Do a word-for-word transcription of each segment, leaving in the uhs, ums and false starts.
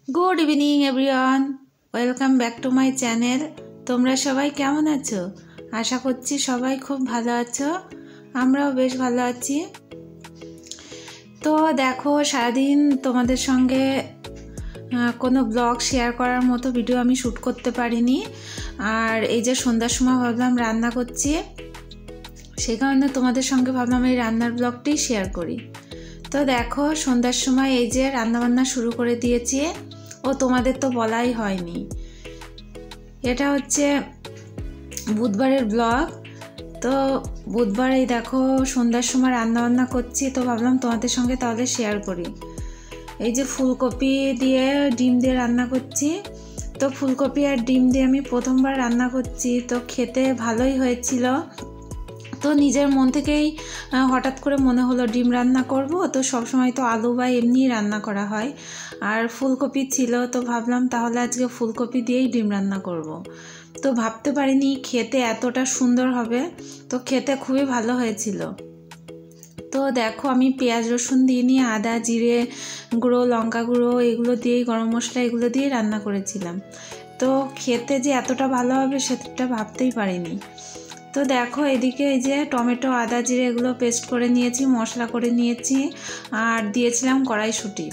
Good evening everyone, welcome back to my channel. তোমরা সবাই কেমন আছো? আশা করছি সবাই খুব ভালো আছো, আমরাও বেশ ভালো আছি। তো দেখো, সারাদিন তোমাদের সঙ্গে কোনো ব্লগ শেয়ার করার মতো ভিডিও আমি শ্যুট করতে পারিনি। আর এই যে সন্ধ্যার সময় ভাবলাম রান্না করছি, সেই কারণে তোমাদের সঙ্গে ভাবলাম এই রান্নার ব্লগটি শেয়ার করি। তো দেখো, সন্ধ্যার সময় এই যে রান্নাবান্না শুরু করে দিয়েছি। ও তোমাদের তো বলাই হয়নি, এটা হচ্ছে বুধবারের ব্লগ। তো বুধবার এই দেখো সন্ধ্যার সময় রান্নাবান্না করছি, তো ভাবলাম তোমাদের সঙ্গে তাহলে শেয়ার করি। এই যে ফুলকপি দিয়ে ডিম দিয়ে রান্না করছি। তো ফুলকপি আর ডিম দিয়ে আমি প্রথমবার রান্না করছি, তো খেতে ভালোই হয়েছিল। তো নিজের মন থেকেই হঠাৎ করে মনে হলো ডিম রান্না করব। তো সবসময় তো আলু বা এমনি রান্না করা হয়, আর ফুলকপি ছিল, তো ভাবলাম তাহলে আজকে ফুলকপি দিয়েই ডিম রান্না করব। তো ভাবতে পারিনি খেতে এতটা সুন্দর হবে। তো খেতে খুবই ভালো হয়েছিল। তো দেখো, আমি পেঁয়াজ রসুন দিয়ে নিয়ে আদা জিরে গুঁড়ো লঙ্কা গুঁড়ো এগুলো দিয়েই গরম মশলা এগুলো দিয়ে রান্না করেছিলাম। তো খেতে যে এতটা ভালো হবে সেটা ভাবতেই পারিনি। তো দেখো, এদিকে এই যে টমেটো আদা জিরে এগুলো পেস্ট করে নিয়েছি, মশলা করে নিয়েছি, আর দিয়েছিলাম কড়াইশুঁটি।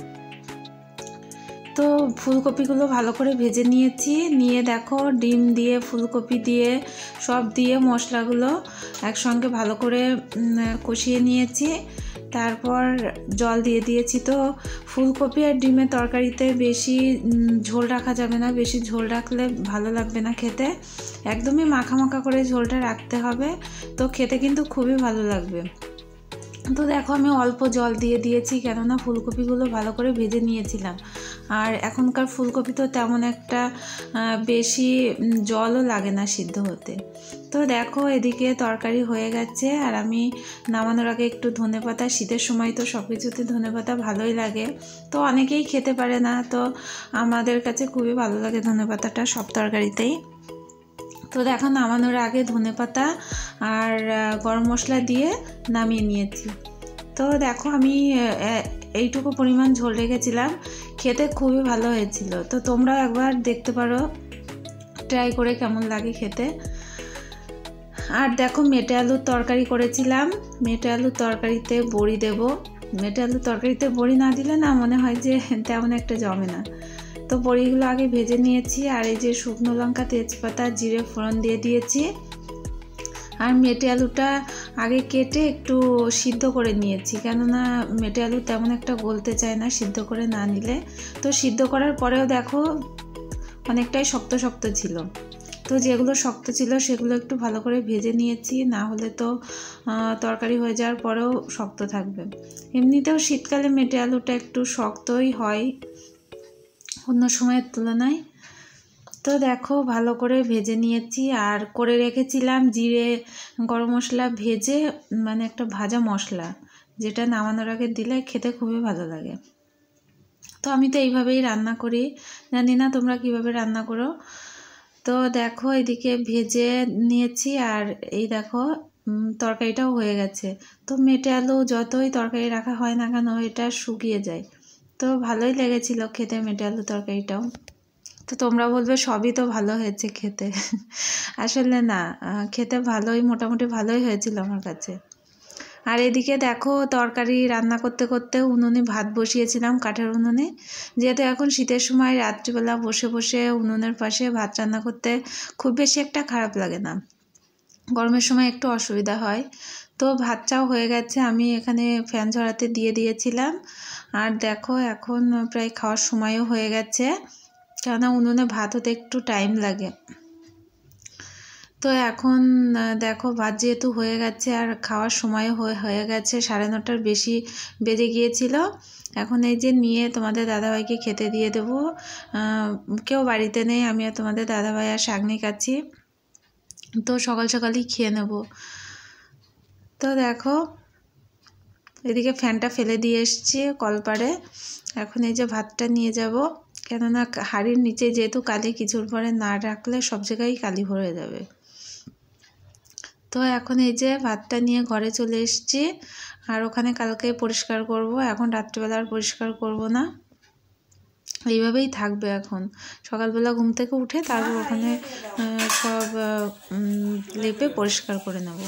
তো ফুলকপিগুলো ভালো করে ভেজে নিয়েছি, নিয়ে দেখো ডিম দিয়ে ফুলকপি দিয়ে সব দিয়ে মশলাগুলো একসঙ্গে ভালো করে কষিয়ে নিয়েছি। তারপর জল দিয়ে দিয়েছি। তো ফুলকপি আর ডিমের তরকারিতে বেশি ঝোল রাখা যাবে না, বেশি ঝোল রাখলে ভালো লাগবে না খেতে, একদমই মাখা মাখা করে ঝোলটা রাখতে হবে। তো খেতে কিন্তু খুবই ভালো লাগবে। তো দেখো, আমি অল্প জল দিয়ে দিয়েছি, কেননা ফুলকপিগুলো ভালো করে ভেজে নিয়েছিলাম। আর এখনকার ফুলকপি তো তেমন একটা বেশি জলও লাগে না সিদ্ধ হতে। তো দেখো, এদিকে তরকারি হয়ে গেছে, আর আমি নামানোর আগে একটু ধনেপাতা, শীতের সময় তো সব কিছুতে ধনেপাতা ভালোই লাগে। তো অনেকেই খেতে পারে না, তো আমাদের কাছে খুবই ভালো লাগে ধনেপাতাটা সব তরকারিতেই। তো দেখো, নামানোর আগে ধনেপাতা আর গরম মশলা দিয়ে নামিয়ে নিয়েছি। তো দেখো, আমি এইটুকু পরিমাণ ঝোল রেখেছিলাম, খেতে খুবই ভালো হয়েছিল। তো তোমরাও একবার দেখতে পারো, ট্রাই করে কেমন লাগে খেতে। আর দেখো, মেটে আলুর তরকারি করেছিলাম। মেটে আলুর তরকারিতে বড়ি দেব। মেটে আলুর তরকারিতে বড়ি না দিলে না মনে হয় যে তেমন একটা জমে না। তো বড়িগুলো আগে ভেজে নিয়েছি, আর এই যে শুকনো লঙ্কা তেজপাতা জিরে ফোড়ন দিয়ে দিয়েছি। আর মেটে আলুটা আগে কেটে একটু সিদ্ধ করে নিয়েছি, কেননা মেটে আলু তেমন একটা গলতে চায় না সিদ্ধ করে না নিলে। তো সিদ্ধ করার পরেও দেখো অনেকটাই শক্ত শক্ত ছিল। তো যেগুলো শক্ত ছিল সেগুলো একটু ভালো করে ভেজে নিয়েছি, না হলে তো তরকারি হয়ে যাওয়ার পরেও শক্ত থাকবে। এমনিতেও শীতকালে মেটে আলুটা একটু শক্তই হয় অন্য সময়ের তুলনায়। তো দেখো, ভালো করে ভেজে নিয়েছি, আর করে রেখেছিলাম জিরে গরম মশলা ভেজে, মানে একটা ভাজা মশলা, যেটা নামানোর আগে দিলে খেতে খুবই ভালো লাগে। তো আমি তো এইভাবেই রান্না করি, জানি না তোমরা কিভাবে রান্না করো। তো দেখো, এদিকে ভেজে নিয়েছি, আর এই দেখো তরকারিটাও হয়ে গেছে। তো মেটে আলু যতই তরকারি রাখা হয় না কেন এটা শুকিয়ে যায়। তো ভালোই লেগেছিল খেতে মেটে আলু তরকারিটাও। তো তোমরা বলবে সবই তো ভালো হয়েছে খেতে, আসলে না, খেতে ভালোই মোটামুটি ভালোই হয়েছিল আমার কাছে। আর এদিকে দেখো, তরকারি রান্না করতে করতে উনুনে ভাত বসিয়েছিলাম কাঠের উনুনে। যেহেতু এখন শীতের সময় রাত্রিবেলা বসে বসে উনুনের পাশে ভাত রান্না করতে খুব বেশি একটা খারাপ লাগে না, গরমের সময় একটু অসুবিধা হয়। তো ভাতটাও হয়ে গেছে, আমি এখানে ফ্যান ঝরাতে দিয়ে দিয়েছিলাম। আর দেখো, এখন প্রায় খাওয়ার সময়ও হয়ে গেছে, কেননা উনুনে ভাত হতে একটু টাইম লাগে। তো এখন দেখো, ভাত যেহেতু হয়ে গেছে আর খাওয়ার সময়ও হয়ে গেছে, সাড়ে নটার বেশি বেজে গিয়েছিল। এখন এই যে নিয়ে তোমাদের দাদাভাইকে খেতে দিয়ে দেবো। কেউ বাড়িতে নেই, আমি আর তোমাদের দাদাভাই আর শাগনিক আছি, তো সকাল সকালই খেয়ে নেব। তো দেখো, এদিকে ফ্যানটা ফেলে দিয়ে এসছি কলপারে। এখন এই যে ভাতটা নিয়ে যাব, কেননা হাঁড়ির নিচে যেহেতু কালি, কিছুর পরে না রাখলে সব জায়গায় কালি ভরে যাবে। তো এখন এই যে ভাতটা নিয়ে ঘরে চলে এসেছি, আর ওখানে কালকে পরিষ্কার করব, এখন রাত্রিবেলা আর পরিষ্কার করব না। এইভাবেই থাকবে। এখন সকালবেলা ঘুম থেকে উঠে তারপর ওখানে সব লেপে পরিষ্কার করে নেব।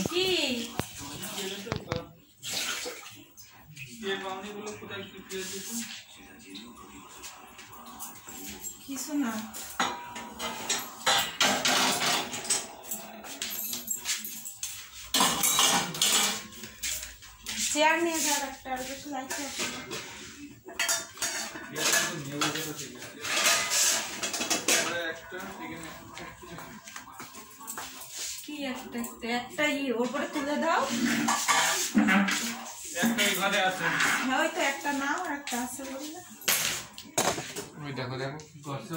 কিছু না, চেয়ার নিয়ে যাওয়ার একটা আর কিছু লাগছে। কি একটা একটা একটাই ওর পরে তুলে দাও। একটাই ঘরে আছে। হ্যাঁ ওই তো একটা নাও আর একটা আছে বললে। ওই দেখো দেখো কি করছো।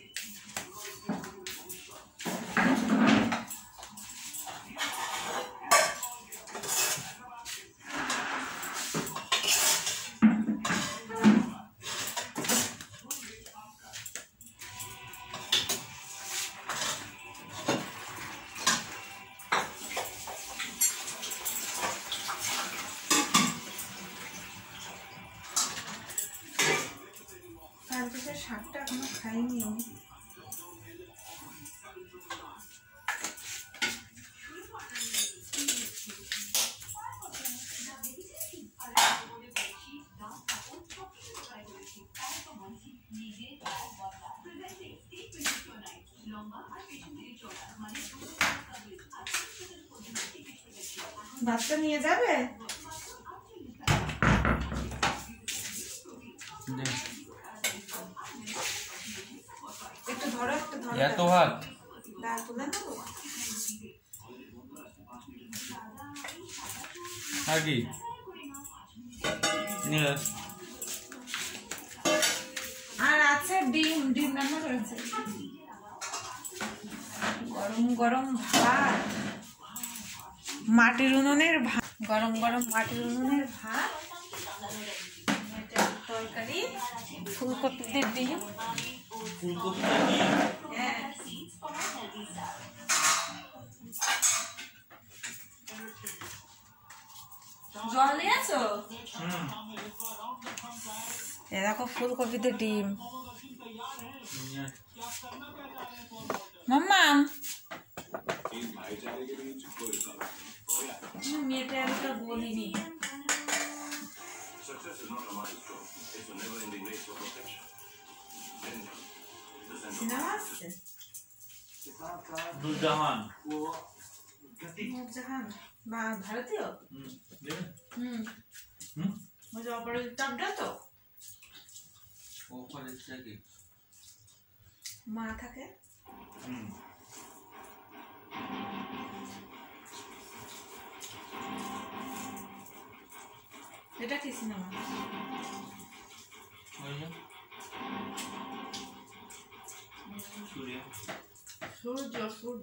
শাকটা এখনো খাইনি আমি। ভাতটা নিয়ে যাবে? একটু ধরো একটু ধরো। এত ভাত ডাল তুলে নেবো আগে নিয়ে। আর আছে ডিম, ডিম রান্না করেছে। গরম গরম ভাত, মাটির উনুনের ভাত, গরম গরম মাটির উনুনের ভাত, তরকারি, ফুলকপিতে ডিম। হ্যাঁ জল নিয়েছো? এ দেখো ফুলকপিতে ডিম। মাম্মাম মেয়েটা একটা বলিনি। সিনেমা আসছে নূরজাহান। নূরজাহান বা ভারতীয়? হুম হুম ওই যে অপারেটরটা তো অপারেটর কি মা থাকে। হুম এটা কি সিনেমা? সূর্য সূর্য সূর্য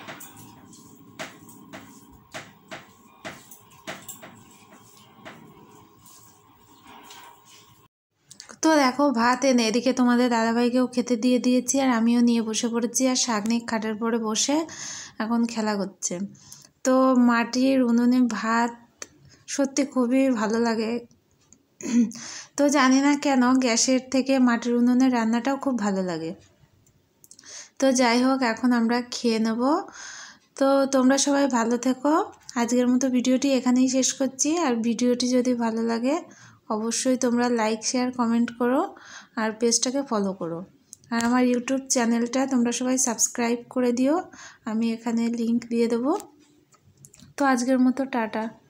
তো দেখো ভাত এনে এদিকে তোমাদের দাদাভাইকেও খেতে দিয়ে দিয়েছি আর আমিও নিয়ে বসে পড়েছি। আর শাগনিক খাটের পরে বসে এখন খেলা করছে। তো মাটির উনুনে ভাত সত্যি খুবই ভালো লাগে। তো জানি না কেন গ্যাসের থেকে মাটির উনুনের রান্নাটাও খুব ভালো লাগে। তো যাই হোক এখন আমরা খেয়ে নেব। তো তোমরা সবাই ভালো থেকো। আজকের মতো ভিডিওটি এখানেই শেষ করছি। আর ভিডিওটি যদি ভালো লাগে অবশ্যই তোমরা লাইক শেয়ার কমেন্ট করো আর পেজটাকে ফলো করো। আর আমার ইউটিউব চ্যানেলটা তোমরা সবাই সাবস্ক্রাইব করে দিও, আমি এখানে লিংক দিয়ে দেবো। তো আজকের মতো টাটা।